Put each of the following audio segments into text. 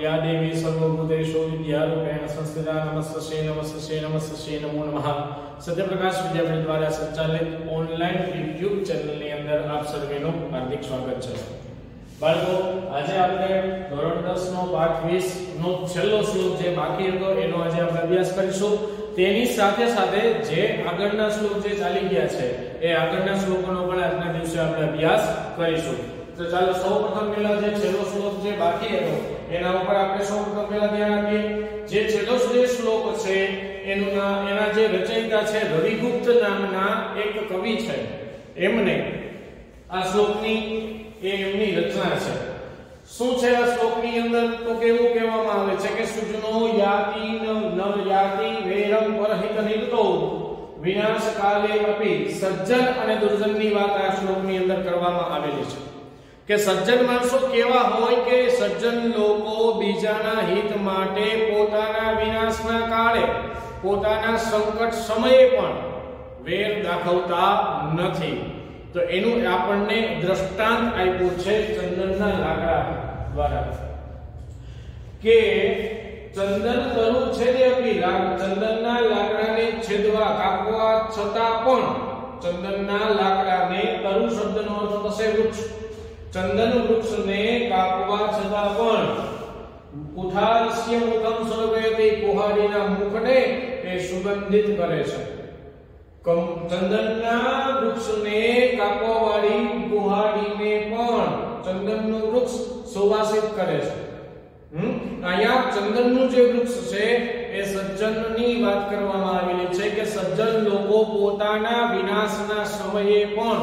या देवी सर्वभूतेषु विद्यारूपेण संस्थिता नमस्ते नमस्ते नमस्ते नमो नमः। सत्यप्रकाश विद्यापीठ द्वारा संचालित ऑनलाइन यूट्यूब चैनल ની અંદર આપ સર્વેનું હાર્દિક સ્વાગત છે। બાળકો, આજે આપણે ધોરણ 10 નો પાઠ 20 નો છેલ્લો શ્લોક જે બાકી હતો એનો આજે આપણે અભ્યાસ કરીશું। તેની સાથે સાથે જે આગળના શ્લોક જે ચાલી ગયા છે એ આગળના શ્લોકોનો પણ આજના દિવસે આપણે અભ્યાસ કરીશું। तो चलो સૌપ્રથમ પહેલા જે છેલ્લો શ્લોક જે બાકી હતો એના ઉપર આપણે સૌપ્રથમ પહેલા ધ્યાન આપીએ। જે છેલ્લો શ્લોક છે એના જે રચયિતા છે રવિગુપ્ત નામના એક કવિ છે, એમને આ શ્લોકની એમની રચના છે। શું છે આ શ્લોકની અંદર? તો કેવું કહેવામાં આવે છે કે સુજનો યાતિ નવ યાતિ વેરમ પરહિત નિરતો વિનાશ કાલે અપી। સજ્જન અને દુર્જનની વાત આ શ્લોકની અંદર કરવામાં આવેલી છે કે સજ્જન માણસો કેવા હોય કે સજ્જન લોકો બીજાના હિત માટે પોતાના વિનાશના કાળે પોતાના સંકટ સમયે પણ વેર દાખવતા નથી। તો એનું આપણને દ્રષ્ટાંત આપ્યું છે ચંદનના લાકડા દ્વારા કે ચંદન તરુ છેદે અપી, ચંદનના લાકડાને છેદવા કાપવા છતાં પણ ચંદનના લાકડાને તરુ શબ્દનો અર્થ થશે વૃક્ષ। चंदन वृक्ष ने कापवा छता पण कुठारस्य मुखम सर्वयति, कुहाड़ीना मुखने ए सुगंधित करे छे। चंदनना वृक्षने कापवावाળી कुहाड़ीने पण चंदनનું વૃક્ષ સુવાસિત કરે છે। અહીંયા ચંદનનું જે વૃક્ષ છે એ સજ્જનની વાત કરવામાં આવેલી છે કે સજ્જન લોકો પોતાના વિનાશના સમયે પણ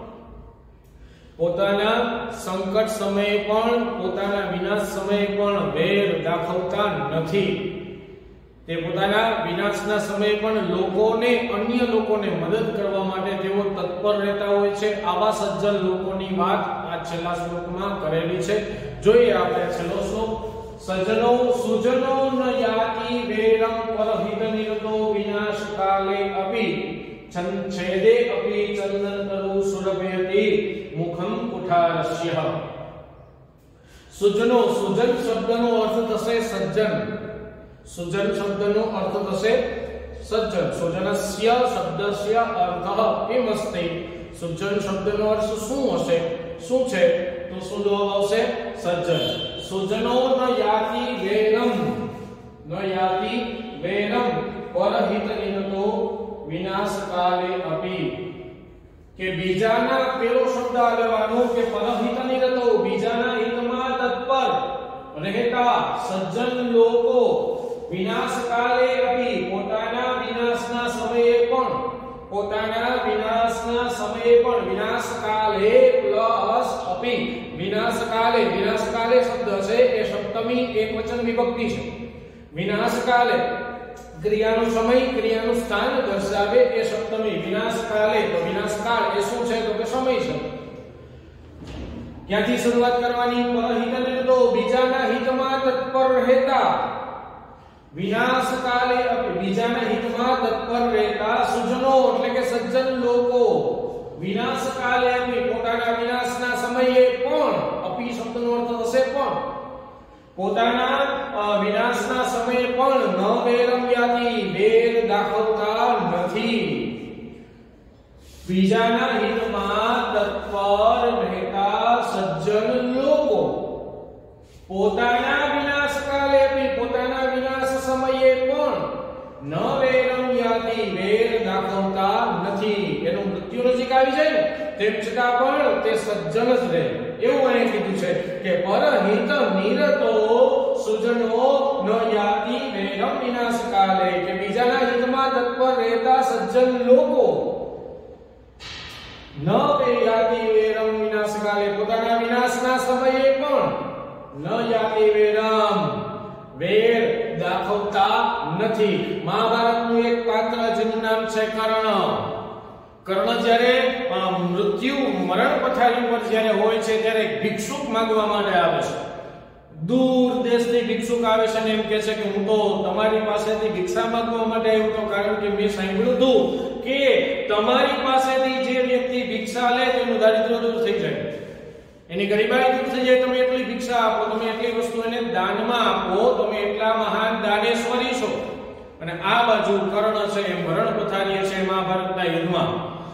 પોતાના સંકટ સમયે પણ પોતાના વિનાશ સમયે પણ વેર દાખવતા નથી। તે પોતાના વિનાશના સમયે પણ લોકોને અન્ય લોકોને મદદ કરવા માટે તેઓ તત્પર રહેતા હોય છે। આવા સજ્જન લોકોની વાત આ છેલ્લા શ્લોકમાં કરેલી છે। જોઈએ આપણે છેલ્લો શ્લોક। સજ્જનો સુજનો ન યાતિ વેરમ પરહિત નિરતો વિનાશ કાલે અપી છેદે અપી ચંદન તરુ સુરભયતિ મુખમ કુઠારસ્ય। સુજનો, સુજન શબ્દનો અર્થ થશે સજ્જન। સુજન શબ્દનો અર્થ થશે સજ્જન। સુજનસ્ય શબ્દસ્ય અર્થઃ એમ અસ્તિ। સુજન શબ્દનો અર્થ શું હશે, શું છે? તો શું જવાબ આવશે? સજ્જન। સુજનો ન યાતિ વેરમ, ન યાતિ વેરમ પરહિત નિરતો વિનાશ કાલે અપી। કે બીજાના પેલો શબ્દ લેવાનો કે પરહિત નિરતો બીજાના હિતમાં તત્પર રહેતા સજ્જન લોકો વિનાશ કાલે અપી પોતાના વિનાશના સમયે પણ પોતાના વિનાશના સમયે પણ વિનાશ કાલે પ્લસ અપી વિનાશ કાલે શબ્દ છે એ સપ્તમી એકવચન વિભક્તિ છે। વિનાશ કાલે ક્રિયાનો સમય ક્રિયાનું સ્થાન દર્શાવે એ સપ્તમી વિનાશ કાલે। તો વિનાશ કાળ એ શું છે? તો કે સમય છે। ક્યાંથી શરૂઆત કરવાની? પરહિત નિરતો બીજાના હિતમાં તત્પર રહેતા વિનાશ કાલે બીજાના હિતમાં તત્પર રહેતા સુજનો એટલે કે સજ્જન લોકો વિનાશ કાલે અપી પોતાના વિનાશના સમયે પણ અપી શબ્દનો અર્થ થશે પણ પોતાના વિનાશના સમયે પણ ન વેરમ યાતિ વેર દાખવતા નથી। બીજાના હિતમાં તત્પર રહેતા સજ્જન લોકો પોતાના વિનાશ કાલે અપી પોતાના વિનાશ સમયે પણ ન વેરમ યાતિ વેર દાખવતા નથી। એનું મૃત્યુ નજીક આવી જાય ને તેમ છતાં પણ તે સજ્જન જ રહે એવું અહીં કીધું છે કે પરહિત નિરતો સુજનો ન યાતિ વેરમ વિનાશ કાલે કે બીજાના હિતમાં તત્પર રહેતા સજ્જન લોકો ન યાતિ વેરમ વિનાશ કાલે પોતાના વિનાશના સમયે પણ ન યાતિ વેરમ વેર દાખવતા નથી। મહાભારતનું એક પાત્ર જેનું નામ છે કર્ણ। કર્ણ જ્યારે મૃત્યુ મરણ પથારી પર જ્યારે હોય છે ત્યારે ભિક્ષુક માંગવા માટે આવે છે। દૂર દેશથી ભિક્ષુક આવે છે અને એમ કહે છે કે હું તો તમારી પાસેથી ભિક્ષા માંગવા માટે આવ્યો હતો કારણ કે મેં સાંભળ્યું હતું કે તમારી પાસેથી જે વ્યક્તિ ભિક્ષા લે તેનું દારિદ્ર્ય દૂર થઈ જાય। એની ગરીબાઈ દૂર થઈ જાય, તમે એટલી ભિક્ષા આપો, તમે એટલી વસ્તુ એને દાનમાં આપો, તમે એટલા મહાન દાનેશ્વરી છો. અને આ બાજુ કર્ણ છે એ મરણ પથારીએ છે મહાભારતના યુદ્ધમાં.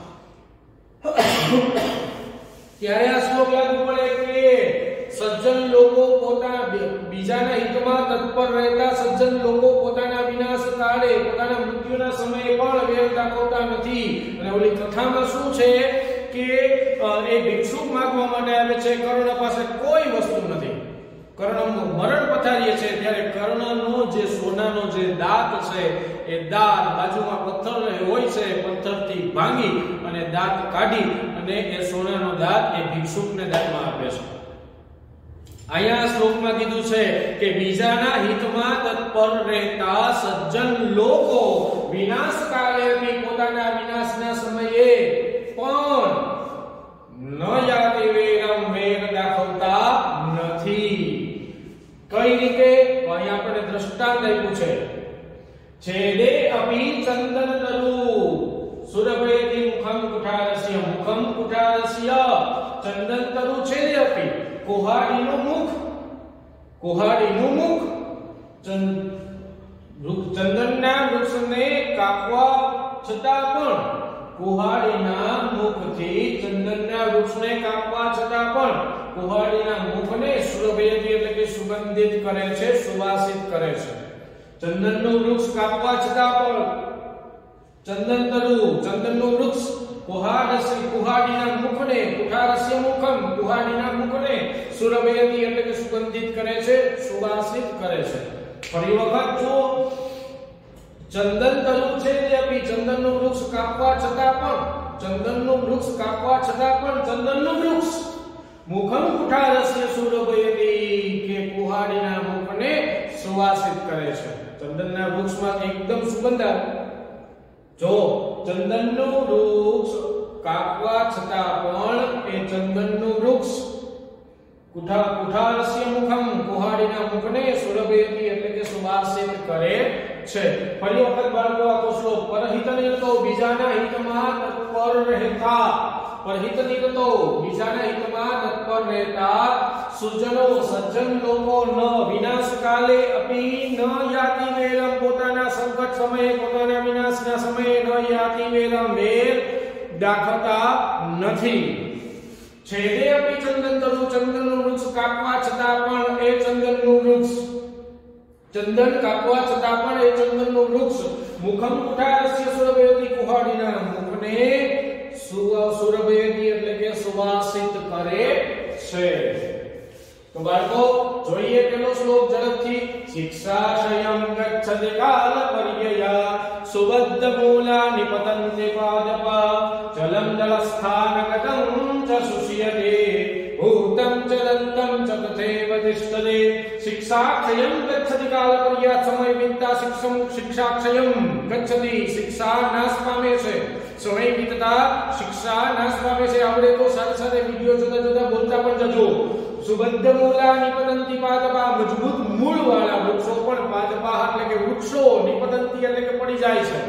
ત્યારે આ શ્લોક લાગુ પડે કે સજ્જન લોકો પોતાના બીજાના હિતમાં તત્પર રહેતા સજ્જન લોકો પોતાના વિનાશ કાળે, પોતાના મૃત્યુના સમયે પણ વેર દાખવતા નથી. અને ઓલી કથામાં શું છે કે એ ભિક્ષુક માંગવા માટે આવે છે, કર્ણ પાસે કોઈ વસ્તુ નથી. કર્ણનું મરણ પથારીએ છે ત્યારે કર્ણનો જે સોનાનો જે દાંત છે એ દાંત બાજુમાં પથ્થર હોય છે, પથ્થરથી ભાંગી અને દાંત કાઢી અને એ સોનાનો દાંત એ ભિક્ષુકને દાનમાં આપે છે. અહીંયા શ્લોકમાં કીધું છે કે બીજાના હિતમાં તત્પર રહેતા સજ્જન લોકો વિનાશ કાળે પોતાના વિનાશના સમયે પણ ન યાતિ વેરમ વેર દાખવતા નથી. કઈ રીતે? અહીંયા આપણે દ્રષ્ટાંત આપ્યું છે. છેદે અપી ચંદન તરુ સુરભેતિ મુખમ કુઠારસ્ય, મુખમ કુઠારસ્ય ચંદન તરુ છેદે અપી, કુહાડીનું મુખ, કુહાડીનું મુખ ચંદનના વૃક્ષને કાપવા છતાં પણ, કુહાડીના મુખથી ચંદનના વૃક્ષને કાપવા છતાં પણ કુહાડીના મુખને સુરભેતિ એટલે કે સુગંધિત કરે છે, સુવાસિત કરે છે. ચંદનનું વૃક્ષ કાપવા છતાં પણ ચંદન તરુ, ચંદનનું વૃક્ષ કુહાડીના મુખને, કુઠારસ્ય મુખમ કુહાડીના મુખને સુરભેતિ એટલે કે સુગંધિત કરે છે, સુવાસિત કરે છે. ફરી વખત જો ચંદન તરુ છે તે અપી, ચંદનનું વૃક્ષ કાપવા છતાં પણ, ચંદનનું વૃક્ષ કાપવા છતાં પણ ચંદનનું વૃક્ષ મુખમ કુઠારસ્ય સુરભેતિ કે કુહાડીના મુખને સુવાસિત કરે છે. ચંદનના વૃક્ષમાં એકદમ સુગંધ આવે. જો ચંદનનું વૃક્ષ કાપવા છતાં પણ એ ચંદનનું વૃક્ષ કુઠારસ્ય મુખમ કુહાડીના મુખને સુરભેતિ એટલે કે સુવાસિત કરે છે. ફરી વખત બાળકો આ શ્લોક પરહિતને તો બીજાના હિતમાં તત્પર રહેતા, પરહિતની તો બીજાના હિતમાં તત્પર રહેતા સુજનો સજ્જન લોકો ન વિનાશ કાલે અપી ન યાતિ વેરમ, પોતાના સંકટ સમયે, પોતાના વિનાશના સમયે ન યાતિ વેરમ વેર દાખવતા નથી. છેદે અપી ચંદન તરુ, ચંદનનું વૃક્ષ કાપવા છતાં પણ એ ચંદનનું વૃક્ષ, ચંદન કાપવા છતાં પણ એ ચંદનનું વૃક્ષ મુખમ કુઠારસ્ય સુરભેતિ કુહાડીના મુખને સુરભેતિ એટલે કે સુવાસિત કરે છે. તો બાળકો જોઈએ પેલો શ્લોક ઝડપથી. શિક્ષાશયમ ગચ્છતિ કાલ પર્યયા સુબદ્ધ મૂલા નિપતન્તિ પાદપા જલમ જલસ્થાનગતં ચ સુષ્યતે ભૂતં ચ દત્તં ચ તથૈવ તિષ્ઠતે. શિક્ષાક્ષયમ ગચ્છતિ કાલ પર્યયા, સમય વીતતા શિક્ષાક્ષયમ ગચ્છતિ, શિક્ષા નાશ પામે છે. સમય વીતતા શિક્ષા નાશ પામે છે. આપણે તો સાથે સાથે વિડિયો જોતા જોતા બોલતા પણ જજો. સુબદ્ધ મૂલા નિપતંતિ પાદપા, મજબૂત મૂળ વાળા વૃક્ષો પણ પાદપા એટલે કે વૃક્ષો, નિપતંતિ એટલે કે પડી જાય છે.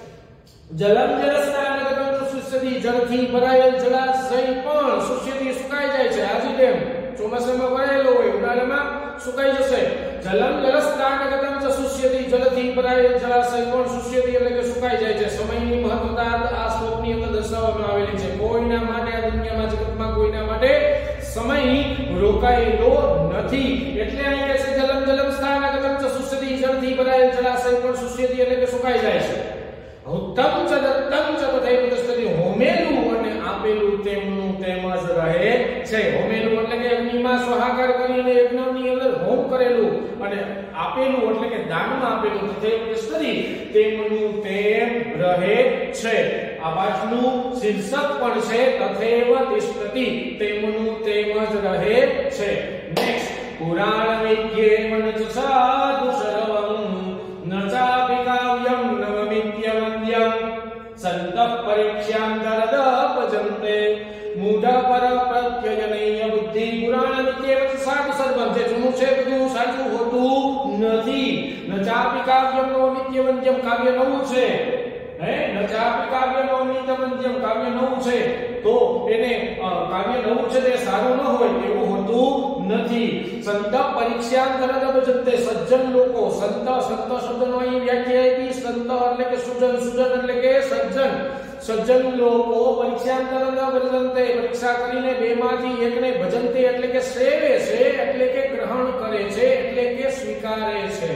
જલમ જલસ્થાનગતં સુષ્યતિ, જળથી ભરાયેલ જળાશય પણ સુષ્યતિ સુકાઈ જાય છે. આજી ડેમ ચોમાસામાં ભરાયેલો હોય, ઉનાળામાં સુકાઈ જશે. જલમ જલસ્થાનગતં સુષ્યતિ, જળથી ભરાયેલ જળાશય પણ સુષ્યતિ એટલે કે સુકાઈ જાય છે. સમયની મહત્વતા આ શ્લોકની અંદર દર્શાવવામાં આવેલી છે. કોઈના માટે આ દુનિયામાં, જગતમાં કોઈના માટે સમય રોકાયેલો નથી. એટલે અહીં કહે છે જલમ જલમ સ્થાનગતં સુષ્યતિ, જળથી ભરાયેલ જળાશય પણ સુષ્યતિ એટલે કે સુકાઈ જાય છે. ઉત્તમ ચ દત્તં ચ તથૈવ તિષ્ઠતિ, હોમેલું અને આપેલું તેમનું તેમ જ રહે છે. હોમેલું એટલે કે અગ્નિમાં સ્વાહાકાર કરીને યજ્ઞની અંદર હોમ કરેલું, અને આપેલું એટલે કે દાનમાં આપેલું તથૈવ તિષ્ઠતિ, તેમનું તેમ રહે છે. આ પાઠનું શીર્ષક પણ છે તથૈવ તિષ્ઠતિ, તેમનું તેમ જ રહે છે. નેક્સ્ટ, પુરાણ વિદ્યેવ ન ચ સાધુ સર્વં ન ચાપિ કાવ્યં નવમિત્યવંદ્યં સંતઃ પરીક્ષ્યાંતરદપજન્તે મૂઢ પર પ્રત્યયનૈય બુદ્ધિ. પુરાણ વિદ્યેવ ચ સાધુ સર્વં, જે જૂનું છે બધું સાચું હોતું નથી. ન ચાપિ કાવ્યં નવમિત્યવંદ્યં, કાવ્ય નવું છે હે નચાપી કાવ્ય નવનીત મધ્યમ કાવ્ય નવું છે તો એને કાવ્ય નવું છે તે સારું ન હોય એવું હોતું નથી. સંત પરીક્ષાંતરદ ભજન્તે સજ્જન લોકો સંત શબ્દનો અહીં વ્યાખ્યા આપી. સંત એટલે કે સુજન એટલે કે સજ્જન. સજ્જન લોકો પરીક્ષાંતરદ ભજન્તે પરીક્ષા કરીને બેમાંથી એકને ભજન્તે એટલે કે સેવે છે એટલે કે ગ્રહણ કરે છે એટલે કે સ્વીકારે છે.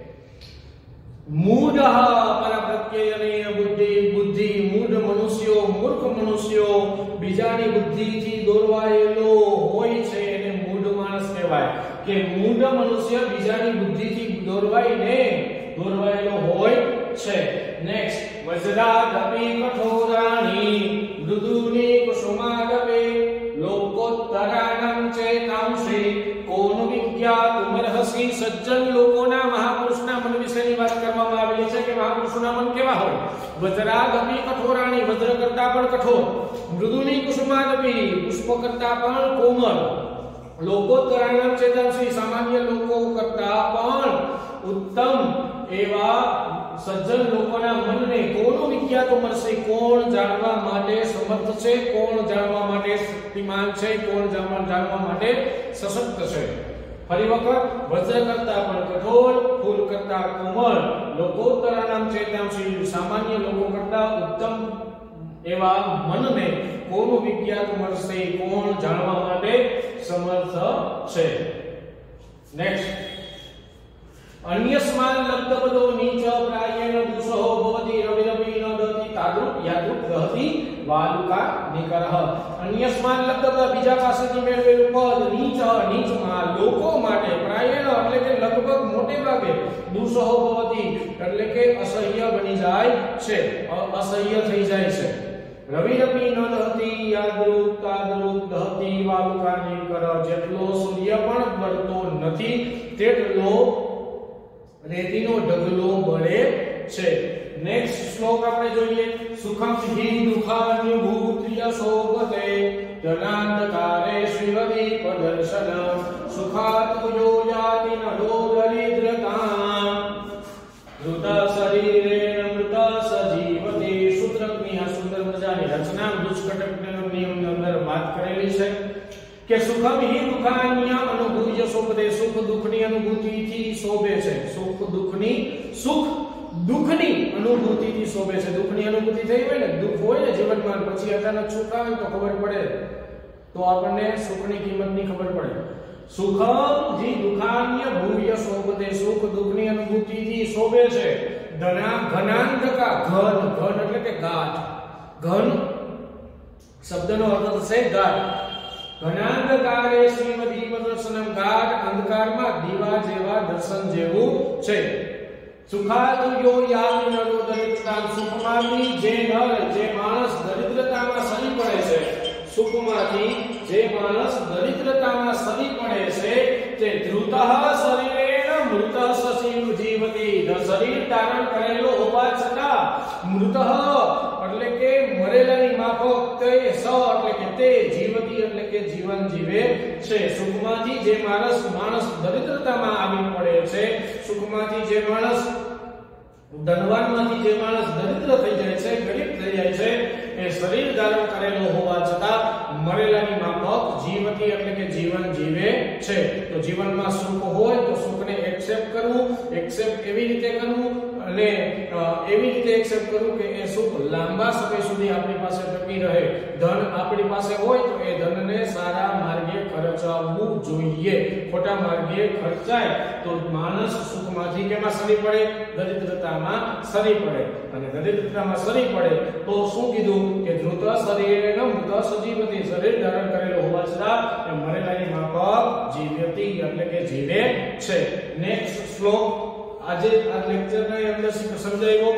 મૂઢ પરપ્રત્યયને બુદ્ધિ મૂઢ મનુષ્યો મૂર્ખ મનુષ્યો બીજાની બુદ્ધિથી દોરવાયેલો હોય છે એને મૂઢ માણસ કહેવાય. કે મૂઢ મનુષ્ય બીજાની બુદ્ધિથી દોરવાયેલો હોય છે. નેક્સ્ટ વજ્રાદપી કઠોરાણી મૃદુની કુસુમાદપે લોકોત્તરાણં ચેતાંસી કોન વિદ્યાતુમર્હસી. સજ્જન લોકોના મહાપુરુષના મન વિશેની વાત કરવામાં આવેલી છે કે મહાપુરુષોના મન કેવા હોય. વજ્રાદપી કઠોરાણી વજ્ર કરતા પણ કઠોર. મૃદુની કુસુમાદપી પુષ્પ કરતા પણ કોમળ. લોકોત્તરાણં ચેતાંસી સામાન્ય લોકો કરતા પણ ઉત્તમ એવા સજ્જન લોકોના મનને કોનો વિખ્યાતો મળશે. કોણ જાણવા માટે સમર્થ છે, કોણ જાણવા માટે શક્તિમાન છે, કોણ જાણવા માટે સશક્ત છે. ફરી વખત વજ્ર કરતા પણ કઠોર ફૂલ કરતા કોમળ લોકોત્તરાણામ ચેતાંસી સામાન્ય લોકો કરતા ઉત્તમ એવા મનને કોનું વિખ્યાત મળશે, કોણ જાણવા માટે સમર્થ છે. નેક્સ્ટ અન્યસ્માન લબ્ધપદો નીચ પ્રાયેણ દુષો ભવતિ રવિરવિ ન દતિ તાદૃપ યાદૃપ દહતિ વાલુકા નિકરહ. અન્યસ્માન લબ્ધપદ બીજા પાસેથી મેળવેલું પદ નીચમાં લોકો માટે પ્રાયેણ એટલે કે લગભગ મોટે ભાગે દુષો ભવતિ એટલે કે અસહ્ય બની જાય છે, અસહ્ય થઈ જાય છે. રવિરવિ ન દહતિ યાદૃપ તાદૃપ દહતિ વાલુકા નિકરહ. જેટલો સૂર્ય પણ બળતો નથી તેટલો રેતીનો ઢગલો બળે છે. નેક્સ્ટ શ્લોક આપણે જોઈએ. સુખમ હિ દુખાન્ય ભૂત્રિય શોભતે જનાંધકારે શ્રીવદી પદર્શન સુખાત યો યાતિ નડો દરિદ્રતા મૃત શરીરેણ મૃત સજીવતી. સૂત્રકની આ સુંદર મજાની રચના દુષ્કટકના નિયમની અંદર વાત કરેલી છે કે સુખમ હિ દુખાન્ય અનુભૂય શોભતે. સુખ દુઃખની અનુભૂતિથી શોભે છે. સુખ દુઃખની અનુભૂતિથી શોભે છે. દુઃખની અનુભૂતિ થઈ હોય ને, દુઃખ હોય ને જીવનમાં, પછી અચાનક સુખ આવે તો ખબર પડે, તો આપણને સુખની કિંમતની ખબર પડે. સુખમ હિ દુખાન્ય ભૂય શોભતે. સુખ દુઃખની અનુભૂતિથી શોભે છે. ઘનાંધકા ઘન એટલે કે ગાઢ. ઘન શબ્દનો અર્થ થશે ગાઢ. ઘનાંધકારે શ્રીમદી પદર્શનમ. ગાઢ અંધકારમાં દીવા જેવા દર્શન જેવું છે. સુખાદુયો યામિનરો દરિદ્રતા. સુખમાંથી જે માણસ દરિદ્રતામાં સરી પડે છે, સુખમાંથી જે માણસ દરિદ્રતામાં સરી પડે છે તે ધૃતઃ શરીરેણ મૃત સસીવ જીવતી. શરીર ધારણ કરેલો હોવા છતાં મૃત એટલે કે મરેલાની માફક તે એટલે કે તે જીવતી એટલે કે જીવન જીવે છે. સુખમાંથી જે માણસ દરિદ્રતામાં આવી પડે છે, સુખમાંથી જે માણસ ધનવાનમાંથી જે માણસ દરિદ્ર થઈ જાય છે, ગરીબ થઈ જાય છે, એ શરીર ધારણ કરેલો હોવા છતાં મરેલાની માફક જીવતી એટલે કે જીવન જીવે છે. તો જીવનમાં સુખ હોય તો સુખને એક્સેપ્ટ કરવું, એક્સેપ્ટ એવી રીતે કરવું અને એવી રીતે એક્સેપ્ટ કરવું કે એ સુખ લાંબા સમય સુધી આપણી પાસે ટકી રહે. ધન આપણી પાસે હોય તો એ ધનને સારા માર્ગે ખર્ચવું જોઈએ. ખોટા માર્ગે ખર્ચાય તો માણસ સુખમાંથી કેમાં સરી પડે? દરિદ્રતામાં સરી પડે. અને દરિદ્રતામાં સરી પડે તો શું કીધું કે ધૃત શરીરેણ મૃત સજીવતી. શરીર ધારણ કરેલો હોવા છતાં એ મરેલાની માફક જીવતી એટલે કે જીવે છે. નેક્સ્ટ શ્લોક આજે આ લેક્ચરની અંદર સમજાયો.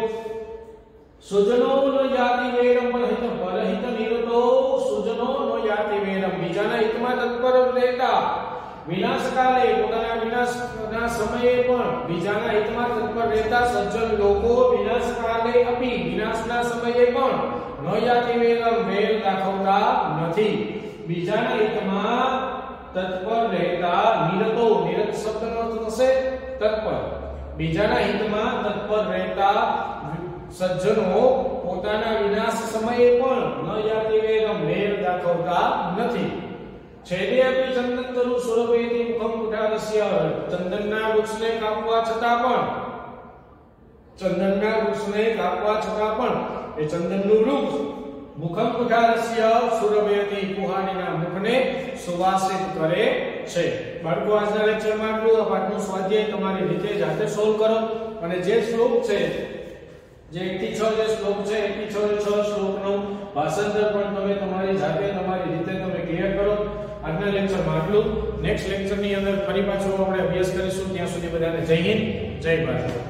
સુજનો ન યાતિ વેરમ પરહિત નિરતો. સુજનો ન યાતિ વેરમ. બીજાના હિતમાં તત્પર રહેતા, વિનાશકાલે પોતાના વિનાશના સમયે પણ બીજાના હિતમાં તત્પર રહેતા સજ્જન લોકો વિનાશકાલે અપી વિનાશના સમયે પણ ન યાતિ વેરમ વેર દાખવતા નથી. બીજાના હિતમાં તત્પર રહેતા નિરતો. નિરત શબ્દનો અર્થ થશે તત્પર. બીજાના હિતમાં તત્પર રહેતા સજ્જનો પોતાના વિનાશ સમયે પણ ન યાતિ વેગમ વેર દાખવતા નથી. છેદે અપી ચંદન તરુ સુરભેતિ મુખમ કુટારસ્ય, ચંદનના વૃક્ષને કાપવા છતાં પણ એ ચંદનનું વૃક્ષ મુખમ કુટારસ્ય સુરભેતિ કુહાડીના મુખને સુવાસિત કરે છે. બાળકો આજના લેક્ચરમાં આટલું. આ પાઠનું સ્વાધ્યાય તમારી રીતે જાતે સોલ્વ કરો અને જે શ્લોક છે જે 1 થી 6 જે શ્લોક છે 1 થી 6 શ્લોકનું ભાષાંતર પણ તમે તમારી જાતે તમારી રીતે તમે ક્લિયર કરો. આજના લેક્ચરમાં આટલું. નેક્સ્ટ લેક્ચરની અંદર ફરી પાછો આપણે અભ્યાસ કરીશું. ત્યાં સુધી બધાને જય હિન્દ, જય ભારત.